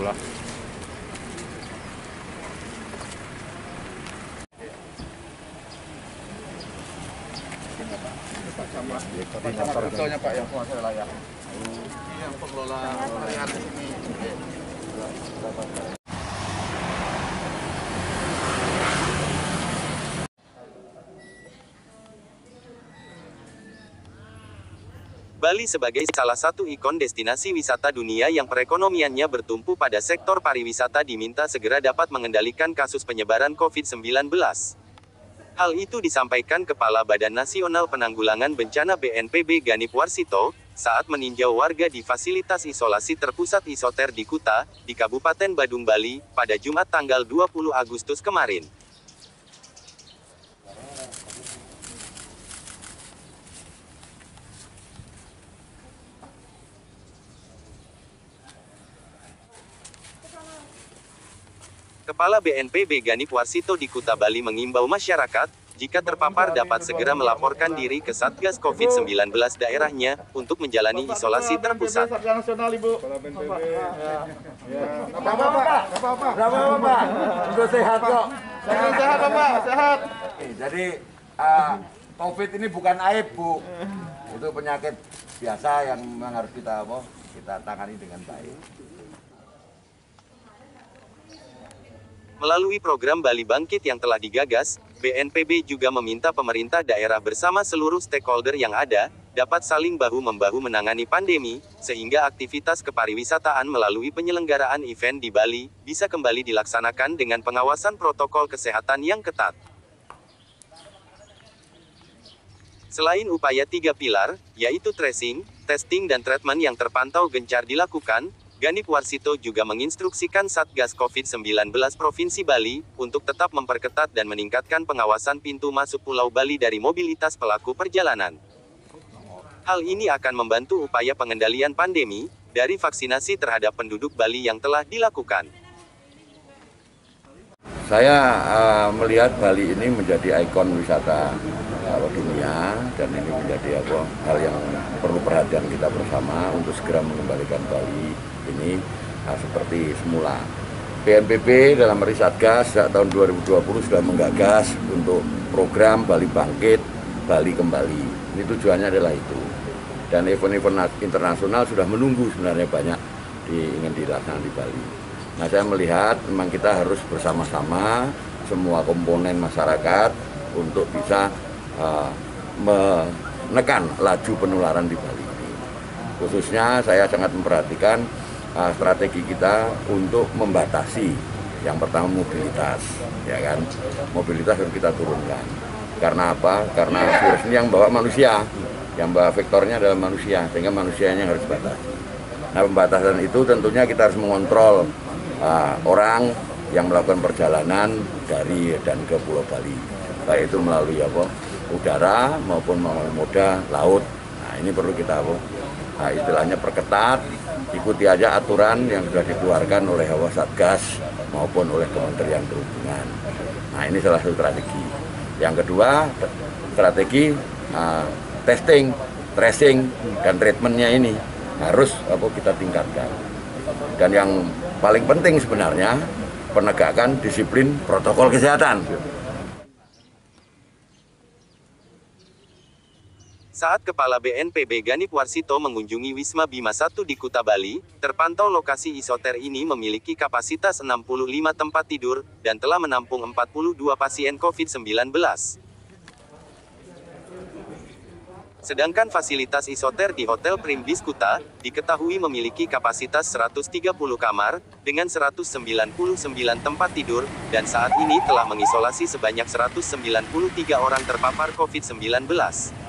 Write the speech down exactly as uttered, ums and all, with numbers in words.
sebelah. Betulnya Pak yang penguasa layak. Ini yang pengelola area di sini. Bali sebagai salah satu ikon destinasi wisata dunia yang perekonomiannya bertumpu pada sektor pariwisata diminta segera dapat mengendalikan kasus penyebaran covid sembilan belas. Hal itu disampaikan Kepala Badan Nasional Penanggulangan Bencana B N P B Ganip Warsito, saat meninjau warga di fasilitas isolasi terpusat isoter di Kuta, di Kabupaten Badung, Bali, pada Jumat tanggal dua puluh Agustus kemarin. Kepala B N P B Ganip Warsito di Kuta, Bali mengimbau masyarakat, jika terpapar dapat segera melaporkan diri ke Satgas covid sembilan belas daerahnya, untuk menjalani isolasi terpusat. Nasional, Ibu. Berapa Pak? Berapa Pak? Untuk sehat kok. Sehat, sehat Pak, sehat. Jadi uh, COVID ini bukan aib, Bu. Itu penyakit biasa yang memang harus kita apa? Kita tangani dengan baik. Melalui program Bali Bangkit yang telah digagas, B N P B juga meminta pemerintah daerah bersama seluruh stakeholder yang ada, dapat saling bahu-membahu menangani pandemi, sehingga aktivitas kepariwisataan melalui penyelenggaraan event di Bali, bisa kembali dilaksanakan dengan pengawasan protokol kesehatan yang ketat. Selain upaya tiga pilar, yaitu tracing, testing dan treatment yang terpantau gencar dilakukan, Ganip Warsito juga menginstruksikan Satgas covid sembilan belas Provinsi Bali, untuk tetap memperketat dan meningkatkan pengawasan pintu masuk Pulau Bali dari mobilitas pelaku perjalanan. Hal ini akan membantu upaya pengendalian pandemi, dari vaksinasi terhadap penduduk Bali yang telah dilakukan. Saya uh, melihat Bali ini menjadi ikon wisata uh, dunia, dan ini menjadi apa, hal yang perlu perhatian kita bersama untuk segera mengembalikan Bali ini uh, seperti semula. B N P B dalam Satgas sejak tahun dua ribu dua puluh sudah menggagas untuk program Bali Bangkit, Bali Kembali. Ini tujuannya adalah itu. Dan event-event internasional sudah menunggu sebenarnya banyak di, ingin dilaksanakan di Bali. Nah, saya melihat memang kita harus bersama-sama semua komponen masyarakat untuk bisa uh, menekan laju penularan di Bali ini. Khususnya saya sangat memperhatikan uh, strategi kita untuk membatasi yang pertama mobilitas, ya kan? Mobilitas harus kita turunkan. Karena apa? Karena virus ini yang bawa manusia, yang bawa vektornya adalah manusia, sehingga manusianya harus dibatasi. Nah, pembatasan itu tentunya kita harus mengontrol Uh, orang yang melakukan perjalanan dari dan ke Pulau Bali, baik itu melalui apa, udara maupun melalui moda laut. Nah, ini perlu kita apa, nah, istilahnya perketat, ikuti aja aturan yang sudah dikeluarkan oleh Satgas maupun oleh Kementerian Perhubungan. Nah, ini salah satu strategi. Yang kedua, strategi uh, testing, tracing, dan treatmentnya ini harus apa, kita tingkatkan. Dan yang paling penting sebenarnya penegakan disiplin protokol kesehatan. Saat Kepala B N P B Ganip Warsito mengunjungi Wisma Bima satu di Kuta, Bali, terpantau lokasi isoter ini memiliki kapasitas enam puluh lima tempat tidur, dan telah menampung empat puluh dua pasien covid sembilan belas. Sedangkan fasilitas isoter di Hotel Primbis Kuta, diketahui memiliki kapasitas seratus tiga puluh kamar, dengan seratus sembilan puluh sembilan tempat tidur, dan saat ini telah mengisolasi sebanyak seratus sembilan puluh tiga orang terpapar covid sembilan belas.